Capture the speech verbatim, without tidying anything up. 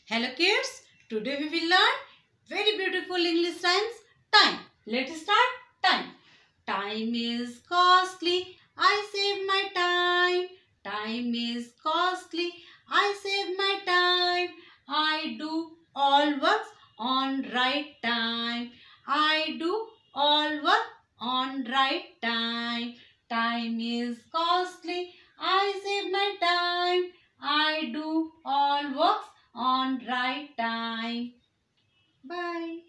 Hello kids, today we will learn very beautiful English rhymes. Time. Let's start. Time. Time is costly, I save my time. Time is costly, I save my time. I do all works on right time. I do all work on right time. Time is costly, I save my time. I do all works on right time. Bye.